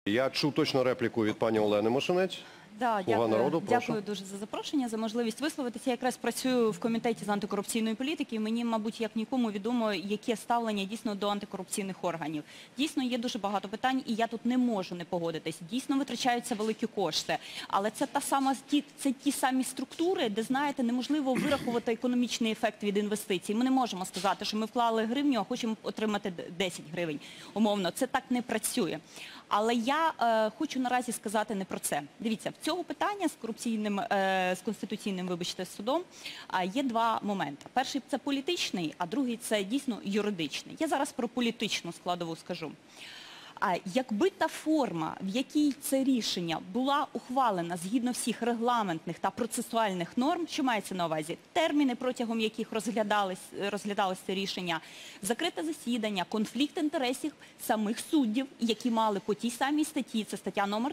Я чув точно репліку від пані Олени Мошенець. Да, «Слуга народу», прошу. дякую дуже за запрошення, за можливість висловитися. Я якраз працюю в комітеті з антикорупційної політики, і мені, мабуть, як нікому відомо, яке ставлення дійсно до антикорупційних органів. Дійсно, є дуже багато питань, і я тут не можу не погодитись. Дійсно, витрачаються великі кошти, але це ті самі структури, де, знаєте, неможливо вирахувати економічний ефект від інвестицій. Ми не можемо сказати, що ми вклали гривню, а хочемо отримати 10 гривень. Умовно, це так не працює. Але я хочу наразі сказати не про це. Дивіться, в цього питання з конституційним, вибачте, судом є два моменти. Перший – це політичний, а другий – це дійсно юридичний. Я зараз про політичну складову скажу. Якби та форма, в якій це рішення була ухвалена згідно всіх регламентних та процесуальних норм, що мається на увазі, терміни, протягом яких розглядалось це рішення, закрите засідання, конфлікт інтересів самих суддів, які мали по тій самій статті, це стаття номер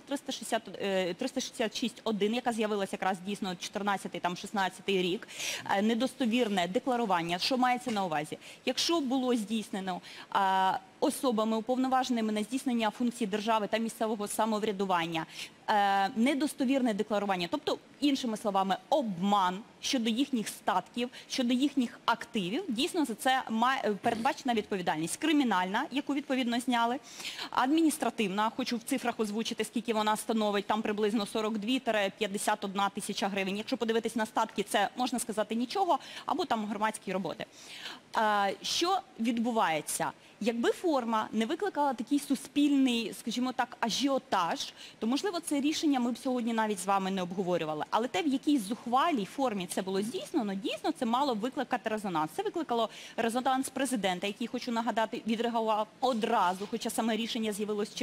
366.1, яка з'явилася якраз дійсно 14-16 рік, недостовірне декларування, що мається на увазі. Якщо було здійснено особами, уповноваженими на здійснення функцій держави та місцевого самоврядування, недостовірне декларування, тобто, іншими словами, обман щодо їхніх статків, щодо їхніх активів, дійсно за це передбачена відповідальність. Кримінальна, яку відповідно зняли, адміністративна, хочу в цифрах озвучити, скільки вона становить, там приблизно 42-51 тисяча гривень. Якщо подивитись на статки, це, можна сказати, нічого, або там громадські роботи. Що відбувається? Якби форма не викликала такий суспільний, скажімо так, ажіотаж, то, можливо, це рішення ми б сьогодні навіть з вами не обговорювали. Але те, в якій зухвалій формі це було здійснено, дійсно це мало викликати резонанс. Це викликало резонанс президента, який, хочу нагадати, відреагував одразу, хоча саме рішення з'явилось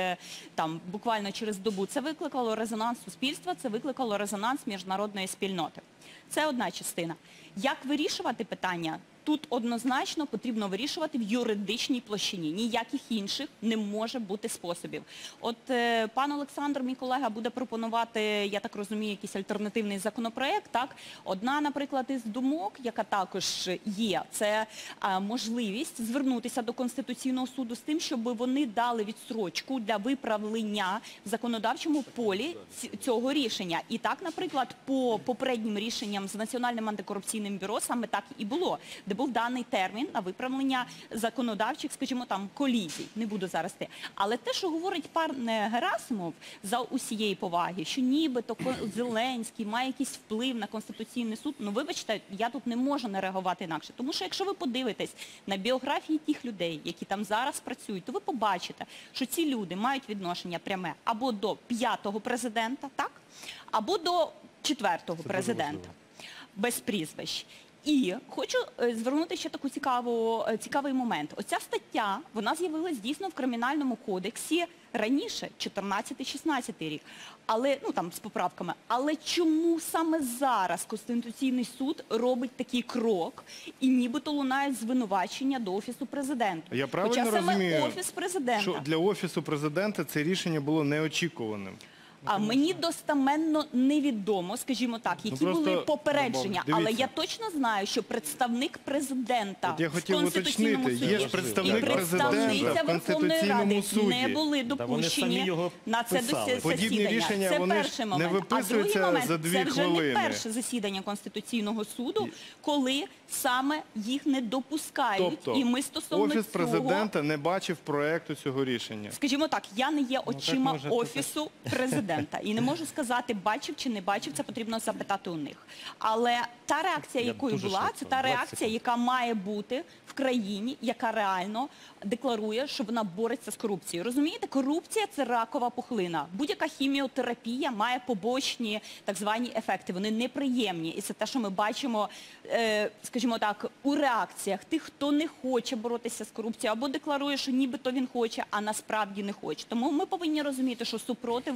буквально через добу. Це викликало резонанс суспільства, це викликало резонанс міжнародної спільноти. Це одна частина. Як вирішувати питання? Тут однозначно потрібно вирішувати в юридичній площині. Ніяких інших не може бути способів. От пан Олександр, мій колега, буде пропонувати, я так розумію, якийсь альтернативний законопроект. Так? Одна, наприклад, із думок, яка також є, це можливість звернутися до Конституційного суду з тим, щоб вони дали відстрочку для виправлення в законодавчому полі цього рішення. І так, наприклад, по попереднім рішенням з Національним антикорупційним бюро саме так і було, де був даний термін на виправлення законодавчих, скажімо, там, колізій. Не буду зараз те. Але те, що говорить пан Герасимов, за усієї поваги, що нібито Зеленський має якийсь вплив на Конституційний суд, ну, вибачте, я тут не можу не реагувати інакше. Тому що, якщо ви подивитесь на біографії тих людей, які там зараз працюють, то ви побачите, що ці люди мають відношення пряме або до 5-го президента, так? Або до 4-го президента. Без прізвищ. І хочу звернути ще такий цікавий момент. Оця стаття, вона з'явилась дійсно в Кримінальному кодексі раніше, 14-16 рік, але, ну там з поправками. Але чому саме зараз Конституційний суд робить такий крок і нібито лунають звинувачення до Офісу Президента? Я правильно розумію, Офіс Президента, що для Офісу Президента це рішення було неочікуваним? А мені достеменно невідомо, скажімо так, які були попередження. Але я точно знаю, що представник президента в Конституційному суді є ж представник і представниця Верховної Ради не були допущені на це засідання. Це перший момент. А другий момент, це вже не перше засідання Конституційного суду, коли саме їх не допускають. І ми стосовно Офіс Президента не бачив проекту цього рішення. Скажімо так, я не є очима Офісу Президента. І не можу сказати, бачив чи не бачив, це потрібно запитати у них. Але та реакція, якою була, це та реакція, яка має бути в країні, яка реально декларує, що вона бореться з корупцією. Розумієте, корупція – це ракова пухлина. Будь-яка хіміотерапія має побочні так звані ефекти. Вони неприємні. І це те, що ми бачимо, скажімо так, у реакціях тих, хто не хоче боротися з корупцією, або декларує, що нібито він хоче, а насправді не хоче. Тому ми повинні розуміти, що супротив буде великий.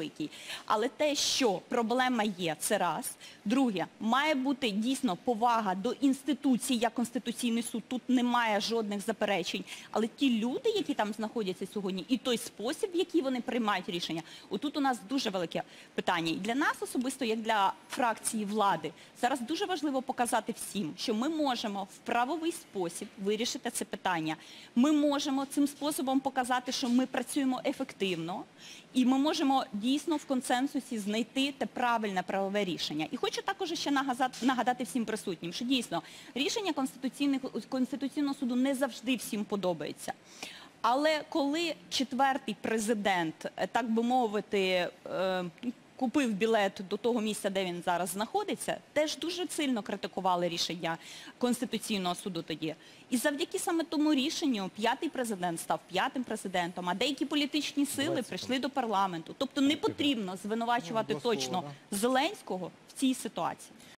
великий. Але те, що проблема є, це раз. Друге, має бути дійсно повага до інституцій, як Конституційний суд, тут немає жодних заперечень. Але ті люди, які там знаходяться сьогодні, і той спосіб, в який вони приймають рішення, отут у нас дуже велике питання. І для нас особисто, як для фракції влади, зараз дуже важливо показати всім, що ми можемо в правовий спосіб вирішити це питання. Ми можемо цим способом показати, що ми працюємо ефективно, і ми можемо дійсно в консенсусі знайти те правильне правове рішення. І хочу також ще нагадати всім присутнім, що дійсно рішення Конституційного суду не завжди всім подобається. Але коли четвертий президент, так би мовити, купив білет до того місця, де він зараз знаходиться, теж дуже сильно критикували рішення Конституційного суду тоді. І завдяки саме тому рішенню п'ятий президент став п'ятим президентом, а деякі політичні сили прийшли до парламенту. Тобто не потрібно звинувачувати точно Зеленського в цій ситуації.